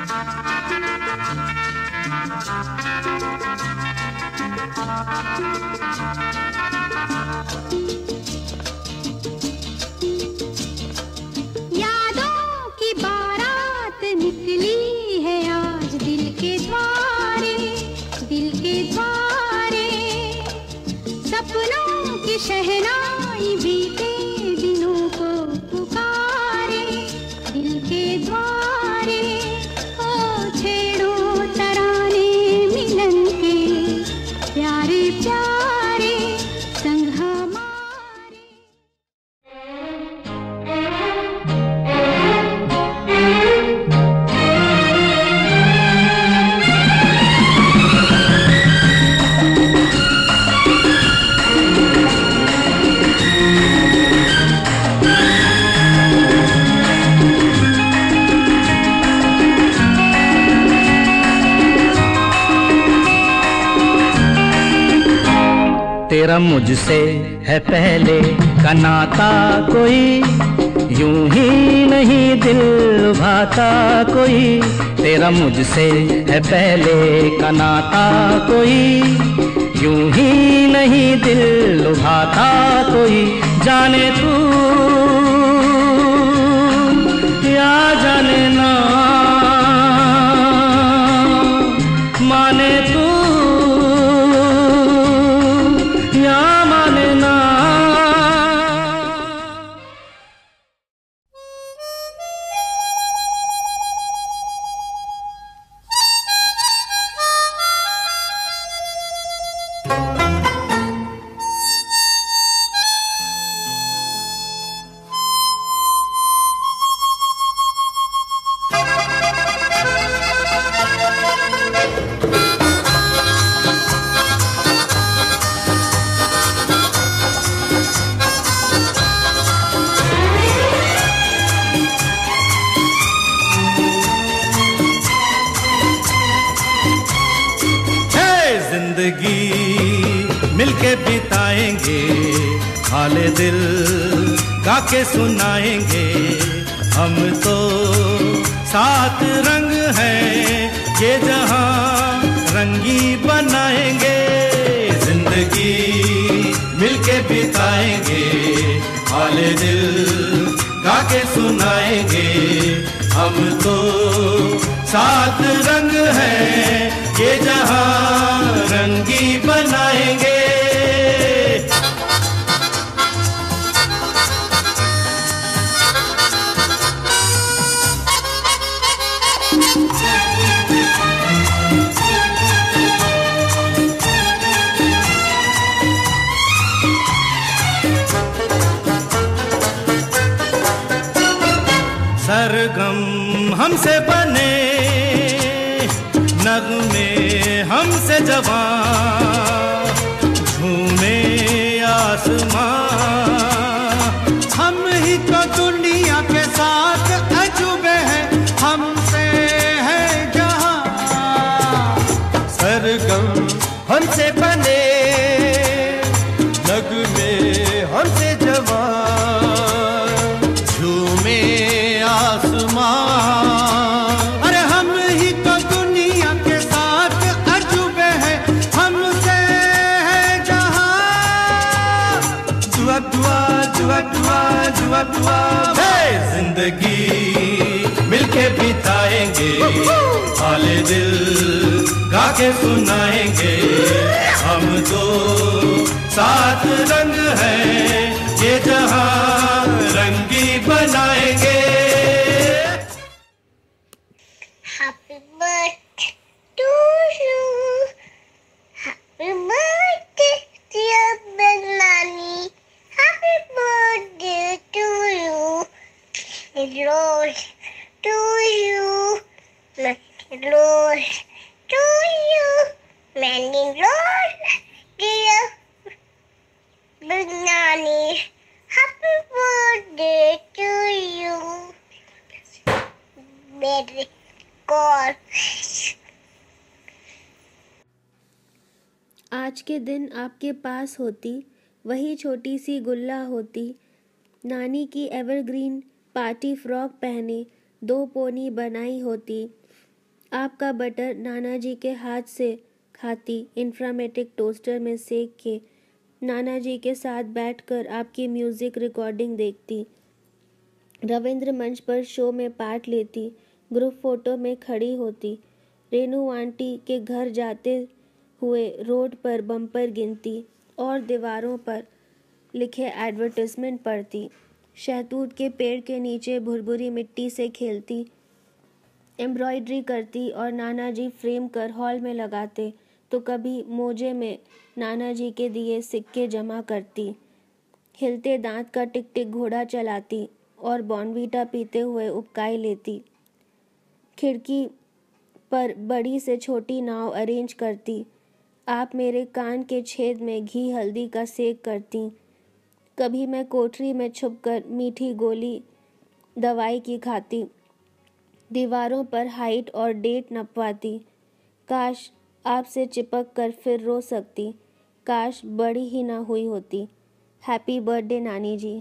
शहनाई बीते दिनों को पुकारे दिल के द्वारे। ओ छेड़ो तराने मिलन के प्यारे प्यारे संग हमारे। तेरा मुझसे है पहले का नाता कोई, यूं ही नहीं दिल लुभाता कोई। तेरा मुझसे है पहले का नाता कोई, यूं ही नहीं दिल लुभाता कोई। जाने तू या जाने ना, माने तू हाले दिल गा के सुनाएंगे हम तो। सात रंग हैं ये जहां रंगी बनाएंगे। जिंदगी मिलके बिताएंगे, हाले दिल गा के सुनाएंगे हम तो। सात रंग हैं ये जहां रंगी बनाएंगे। सरगम हमसे बने, नगमे हमसे जवां, झूमे आसमां। हम ही तो दुनिया के साथ अजूबे हैं, हमसे है जहां। सरगम हमसे बने, नगमे हमसे जवां, झूमे अरे हम ही तो दुनिया के साथ अजूबे हैं, हमसे है जहां। दुआ दुआ दुआ दुआ दुआ दुआ। जिंदगी मिलके बिताएंगे, हाले दिल गा के सुनाएंगे हम तो। सात रंग हैं ये जहां रंगी बनाएंगे। Happy birthday to you. Happy birthday, dear Benani. Happy birthday to you. Lord, to you. Lord, to you. Many Lord, dear Benani. Happy birthday to you. Merry God. आज के दिन आपके पास होती वही छोटी सी गुल्ला होती, नानी की एवरग्रीन पार्टी फ्रॉक पहने 2 पोनी बनाई होती। आपका बटर नाना जी के हाथ से खाती, इंफ्रामेटिक टोस्टर में सेक के नाना जी के साथ बैठकर आपकी म्यूज़िक रिकॉर्डिंग देखती, रविंद्र मंच पर शो में पार्ट लेती, ग्रुप फोटो में खड़ी होती, रेनू आंटी के घर जाते हुए रोड पर बम्पर गिनती और दीवारों पर लिखे एडवर्टाइजमेंट पढ़ती, शहतूत के पेड़ के नीचे भुरभुरी मिट्टी से खेलती, एम्ब्रॉयडरी करती और नाना जी फ्रेम कर हॉल में लगाते, तो कभी मोजे में नाना जी के दिए सिक्के जमा करती, हिलते दांत का टिक टिक घोड़ा चलाती और बॉर्नवीटा पीते हुए उपकाई लेती, खिड़की पर बड़ी से छोटी नाव अरेंज करती, आप मेरे कान के छेद में घी हल्दी का सेक करती, कभी मैं कोठरी में छुपकर मीठी गोली दवाई की खाती, दीवारों पर हाइट और डेट नपवाती, काश आपसे चिपक कर फिर रो सकती, काश बड़ी ही ना हुई होती। Happy birthday Nani ji.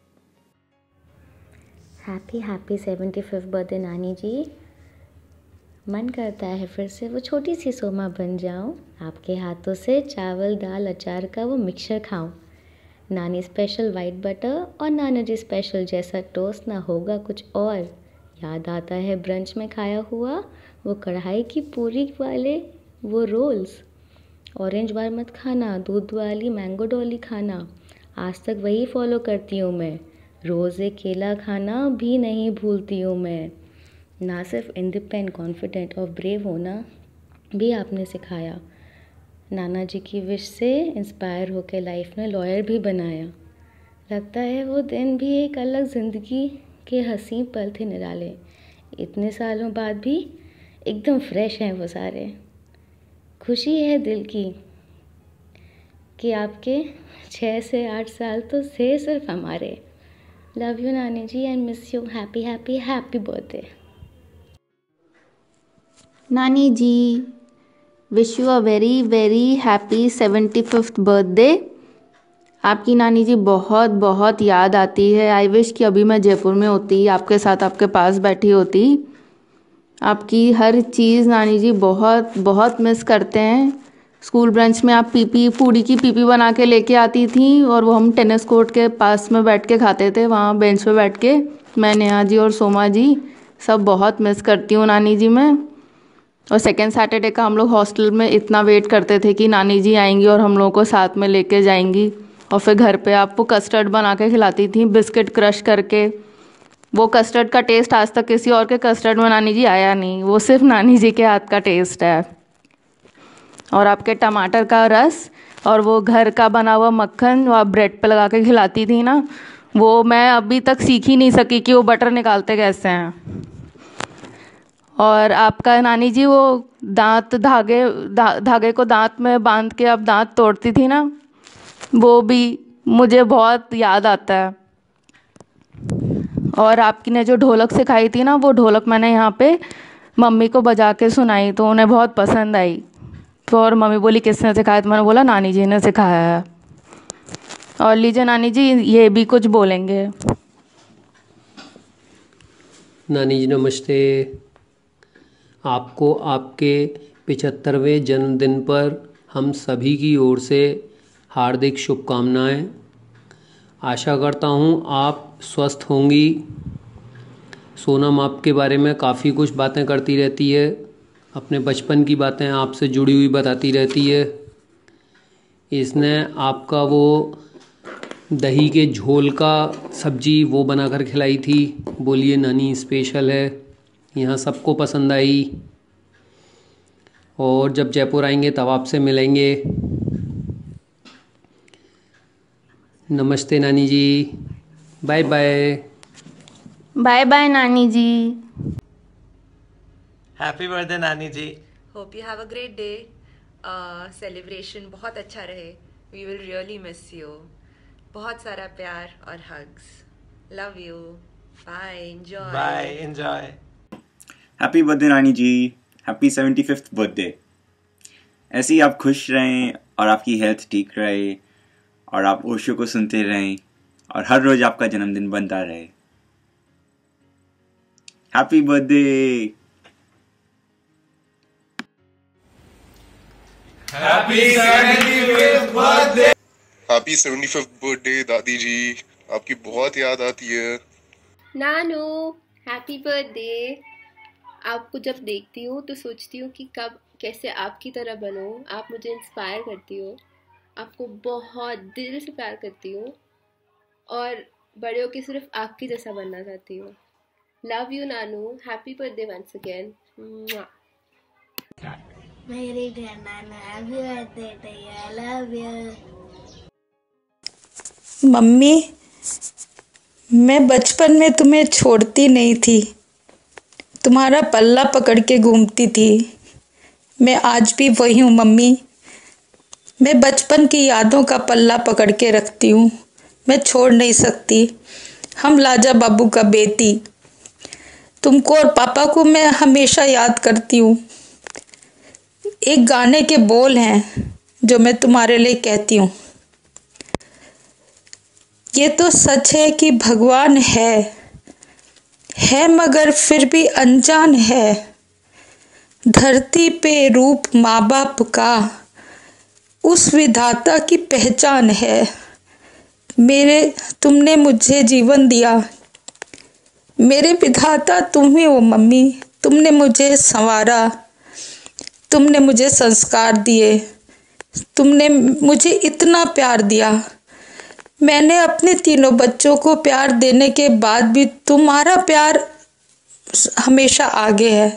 Happy 75th birthday Nani जी। मन करता है फिर से वो छोटी सी सोमा बन जाऊं, आपके हाथों से चावल दाल अचार का वो मिक्सचर खाऊं, नानी स्पेशल वाइट बटर और नाना जी स्पेशल जैसा टोस्ट ना होगा कुछ और। याद आता है ब्रंच में खाया हुआ वो कढ़ाई की पूरी वाले वो रोल्स, ऑरेंज बार मत खाना, दूध वाली मैंगो डॉली खाना, आज तक वही फॉलो करती हूँ मैं, रोज़ एक केला खाना भी नहीं भूलती हूँ मैं। ना सिर्फ इंडिपेंडेंट कॉन्फिडेंट और ब्रेव होना भी आपने सिखाया, नाना जी की विश से इंस्पायर होकर लाइफ में लॉयर भी बनाया। लगता है वो दिन भी एक अलग ज़िंदगी के हसीन पल थे निराले, इतने सालों बाद भी एकदम फ्रेश हैं वो सारे। खुशी है दिल की कि आपके 6 से 8 साल तो थे सिर्फ हमारे। Love you Nani ji and miss you. Happy happy happy birthday Nani ji. Wish you a very very happy 75th birthday. आपकी नानी जी बहुत बहुत याद आती है। आई विश कि अभी मैं जयपुर में होती, आपके साथ आपके पास बैठी होती। आपकी हर चीज़ नानी जी बहुत बहुत मिस करते हैं। स्कूल ब्रंच में आप पीपी पूड़ी की पीपी बना के लेके आती थी और वो हम टेनिस कोर्ट के पास में बैठ के खाते थे, वहाँ बेंच पे बैठ के। मैं, नेहा जी और सोमा जी सब बहुत मिस करती हूँ नानी जी मैं। और सेकेंड सैटरडे का हम लोग हॉस्टल में इतना वेट करते थे कि नानी जी आएंगी और हम लोगों को साथ में लेके जाएंगी। और फिर घर पे आपको कस्टर्ड बना के खिलाती थी, बिस्किट क्रश करके। वो कस्टर्ड का टेस्ट आज तक किसी और के कस्टर्ड में नानी जी आया नहीं, वो सिर्फ नानी जी के हाथ का टेस्ट है। और आपके टमाटर का रस और वो घर का बना हुआ मक्खन जो आप ब्रेड पे लगा के खिलाती थी ना, वो मैं अभी तक सीख ही नहीं सकी कि वो बटर निकालते कैसे हैं। और आपका नानी जी वो दांत धागे को दांत में बांध के आप दांत तोड़ती थी ना, वो भी मुझे बहुत याद आता है। और आपकी ने जो ढोलक सिखाई थी ना, वो ढोलक मैंने यहाँ पे मम्मी को बजा के सुनाई तो उन्हें बहुत पसंद आई। तो और मम्मी बोली किसने सिखाया, तो मैंने बोला नानी जी ने सिखाया है। और लीजिए नानी जी ये भी कुछ बोलेंगे। नानी जी नमस्ते। आपको आपके 75वें जन्मदिन पर हम सभी की ओर से हार्दिक शुभकामनाएं। आशा करता हूं आप स्वस्थ होंगी। सोनम आपके बारे में काफ़ी कुछ बातें करती रहती है, अपने बचपन की बातें आपसे जुड़ी हुई बताती रहती है। इसने आपका वो दही के झोल का सब्जी वो बनाकर खिलाई थी, बोलिए नानी स्पेशल है, यहाँ सबको पसंद आई। और जब जयपुर आएंगे तब आपसे मिलेंगे। नमस्ते नानी जी, bye bye. Bye bye Nani ji. Happy birthday Nani ji. Hope you have a great day. Celebration बहुत अच्छा रहे। We will really miss you. बहुत सारा प्यार और hugs. Love you. Bye. Enjoy. Bye. Enjoy. Happy birthday Nani ji. Happy 75th birthday. ऐसे ही आप खुश रहें और आपकी हेल्थ ठीक रहे और आप ओशो को सुनते रहें और हर रोज आपका जन्मदिन बनता रहे। 'Happy birthday' happy 75th birthday दादी जी, आपकी बहुत याद आती है। Nanu happy birthday. आपको जब देखती हूँ तो सोचती हूँ कि कब कैसे आपकी तरह बनूँ। आप मुझे इंस्पायर करती हो, आपको बहुत दिल से प्यार करती हूँ और बड़े होके सिर्फ आपकी जैसा बनना चाहती हूँ। Love you Nanu, happy birthday once again. मेरी नाना happy birthday to you, I love you. Mummy, मैं बचपन में तुम्हें छोड़ती नहीं थी, तुम्हारा पल्ला पकड़ के घूमती थी। मैं आज भी वही हूँ मम्मी। मैं बचपन की यादों का पल्ला पकड़ के रखती हूँ, मैं छोड़ नहीं सकती। हम लाजा बाबू का बेटी, तुमको और पापा को मैं हमेशा याद करती हूँ। एक गाने के बोल हैं जो मैं तुम्हारे लिए कहती हूँ। ये तो सच है कि भगवान है मगर फिर भी अनजान है। धरती पे रूप माँ बाप का उस विधाता की पहचान है। तुमने मुझे जीवन दिया, मेरे विधाता तुम ही हो मम्मी। तुमने मुझे संवारा, तुमने मुझे संस्कार दिए, तुमने मुझे इतना प्यार दिया। मैंने अपने तीनों बच्चों को प्यार देने के बाद भी तुम्हारा प्यार हमेशा आगे है।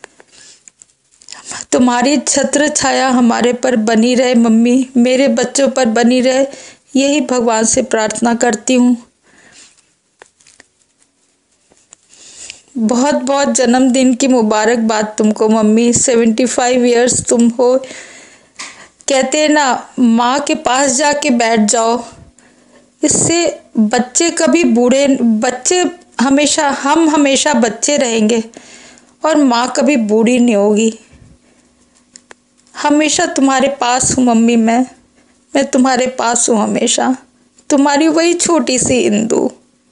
तुम्हारी छत्र छाया हमारे पर बनी रहे मम्मी, मेरे बच्चों पर बनी रहे, यही भगवान से प्रार्थना करती हूँ। बहुत बहुत जन्मदिन की मुबारकबाद तुमको मम्मी। 75 इयर्स तुम हो। कहते हैं ना, माँ के पास जाके बैठ जाओ, इससे बच्चे कभी बूढ़े, हम हमेशा बच्चे रहेंगे और माँ कभी बूढ़ी नहीं होगी। हमेशा तुम्हारे पास हूँ मम्मी। मैं तुम्हारे पास हूँ हमेशा, तुम्हारी वही छोटी सी इंदु।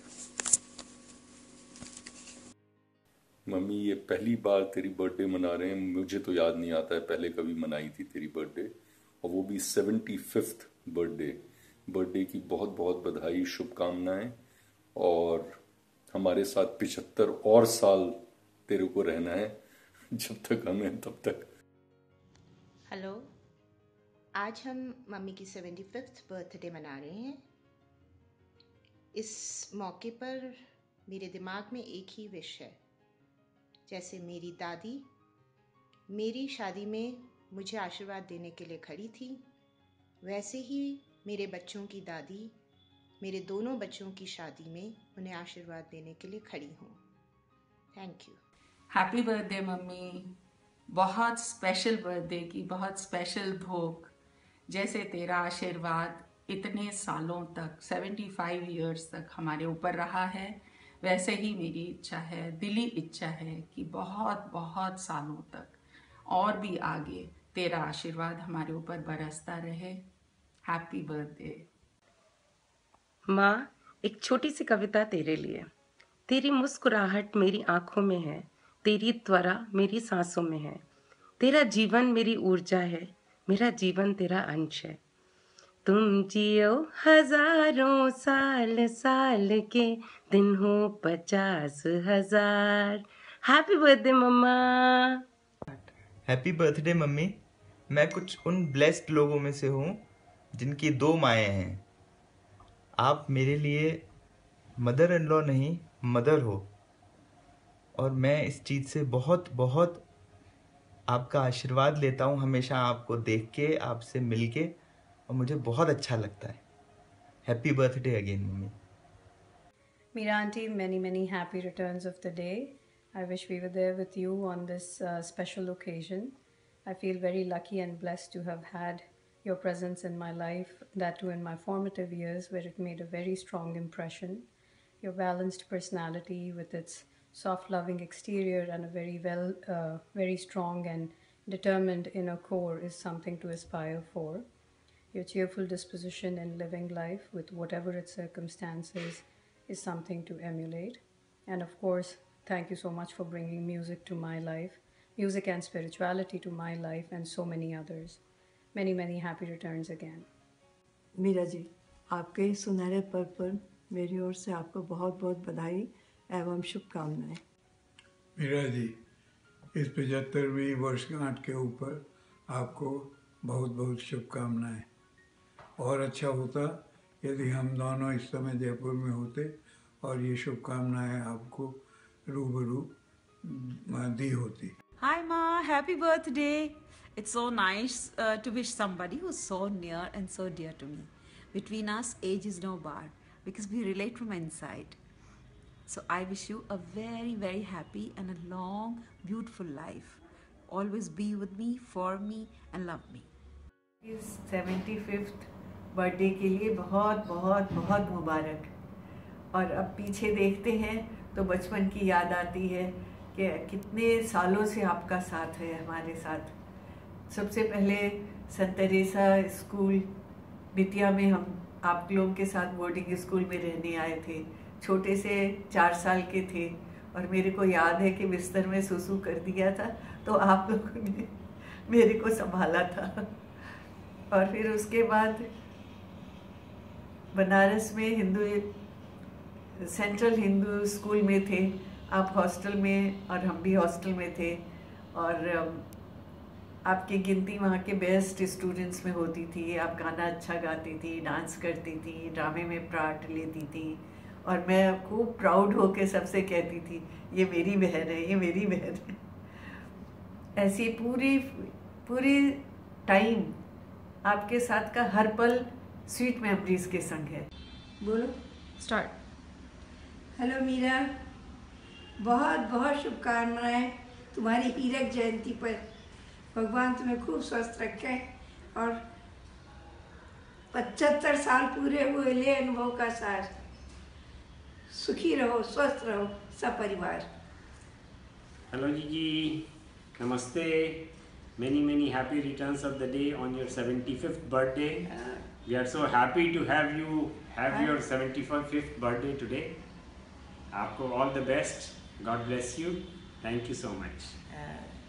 मम्मी, ये पहली बार तेरी बर्थडे मना रहे हैं, मुझे तो याद नहीं आता है पहले कभी मनाई थी तेरी बर्थडे, और वो भी 75th बर्थडे की बहुत बहुत बधाई, शुभकामनाएं। और हमारे साथ 75 और साल तेरे को रहना है, जब तक हमें तब तक। हेलो, आज हम मम्मी की 75th बर्थडे मना रहे हैं। इस मौके पर मेरे दिमाग में एक ही विश है। जैसे मेरी दादी मेरी शादी में मुझे आशीर्वाद देने के लिए खड़ी थी, वैसे ही मेरे बच्चों की दादी मेरे दोनों बच्चों की शादी में उन्हें आशीर्वाद देने के लिए खड़ी हूँ। Thank you. Happy birthday mummy. बहुत स्पेशल बर्थडे की बहुत स्पेशल भोग। जैसे तेरा आशीर्वाद इतने सालों तक 75 इयर्स तक हमारे ऊपर रहा है, वैसे ही मेरी इच्छा है, दिली इच्छा है कि बहुत बहुत सालों तक और भी आगे तेरा आशीर्वाद हमारे ऊपर बरसता रहे। Happy birthday. माँ, एक छोटी सी कविता तेरे लिए। तेरी मुस्कुराहट मेरी आंखों में है, तेरी त्वरा मेरी सांसों में है, तेरा जीवन मेरी ऊर्जा है, मेरा जीवन तेरा अंश है। तुम जियो हजारों साल, साल के दिन हो 50,000। Happy birthday mamma. Happy birthday mummy. मैं कुछ उन ब्लेस्ड लोगों में से हूँ जिनकी 2 माएँ हैं। आप मेरे लिए मदर इन लॉ नहीं, मदर हो, और मैं इस चीज़ से बहुत बहुत आपका आशीर्वाद लेता हूँ हमेशा, आपको देख के, आपसे मिल के, और मुझे बहुत अच्छा लगता है। Happy birthday again mummy. Meera auntie, many, many happy returns of the day. I wish we were there with you on this special occasion. I feel very lucky and blessed to have had your presence in my life, that too in my formative years, where it made a very strong impression. Your balanced personality with its soft, loving exterior and a very strong and determined inner core is something to aspire for. Your cheerful disposition in living life with whatever its circumstances is something to emulate. And of course, thank you so much for bringing music to my life, music and spirituality to my life and so many others. many, many happy returns again. Meera ji, आपके सुनहरे पर्व पर मेरी ओर से आपको बहुत बहुत बधाई एवं शुभकामनाएं। मीरा जी, इस 75वीं वर्षगांठ के ऊपर आपको बहुत बहुत शुभकामनाएं। और अच्छा होता यदि हम दोनों इस समय जयपुर में होते और ये शुभकामनाएं आपको रूबरू दी होती। Hi Ma, happy birthday. It's so nice to wish somebody who's so near and so dear to me. Between us, age is no bar because we relate from inside. So I wish you a very, very happy and a long, beautiful life. Always be with me, for me and love me. इस 75th birthday के लिए बहुत बहुत बहुत मुबारक। और अब पीछे देखते हैं तो बचपन की याद आती है कि कितने सालों से आपका साथ है हमारे साथ। सबसे पहले संत तेरेसा स्कूल बिटिया में हम आप लोगों के साथ बोर्डिंग स्कूल में रहने आए थे। छोटे से 4 साल के थे और मेरे को याद है कि बिस्तर में सुसु कर दिया था तो आप लोगों ने मेरे को संभाला था। और फिर उसके बाद बनारस में सेंट्रल हिंदू स्कूल में थे, आप हॉस्टल में और हम भी हॉस्टल में थे। और आपकी गिनती वहाँ के बेस्ट स्टूडेंट्स में होती थी। आप गाना अच्छा गाती थी, डांस करती थी, ड्रामे में पार्ट लेती थी और मैं खूब प्राउड होकर सबसे कहती थी ये मेरी बहन है, ये मेरी बहन है। ऐसी पूरी टाइम आपके साथ का हर पल स्वीट मेमोरीज के संग है। बोलो स्टार्ट। हेलो मीरा, बहुत बहुत शुभकामनाएं तुम्हारी हीरक जयंती पर। भगवान तुम्हें खूब स्वस्थ रखे और 75 साल पूरे हुए ले अनुभव का सार। सुखी रहो, स्वस्थ रहो सब परिवार। हेलो जी, नमस्ते। many happy returns of the day on your 75th birthday. We are so happy to have you have your 75th birthday today. आपको all the best. God bless you. Thank you so much.